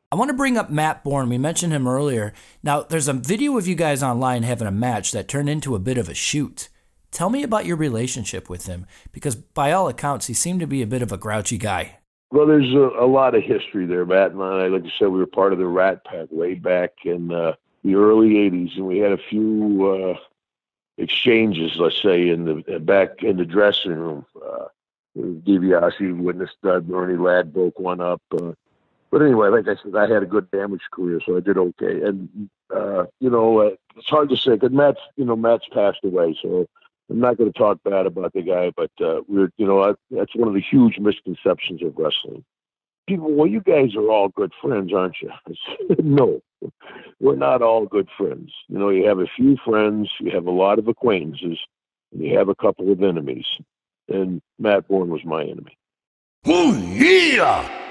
I want to bring up Matt Bourne. We mentioned him earlier. Now, there's a video of you guys online having a match that turned into a bit of a shoot. Tell me about your relationship with him, because by all accounts, he seemed to be a bit of a grouchy guy. Well, there's a lot of history there, Matt and I. Like I said, we were part of the Rat Pack way back in the early '80s, and we had a few exchanges, let's say, back in the dressing room. DiBiase witnessed Ernie Ladd broke one up. But anyway, like I said, I had a good damage career, so I did okay. And it's hard to say because Matt's passed away, so I'm not going to talk bad about the guy. But that's one of the huge misconceptions of wrestling. People, well, you guys are all good friends, aren't you? No, we're not all good friends. You have a few friends, you have a lot of acquaintances, and you have a couple of enemies. And Matt Bourne was my enemy. Oh, yeah!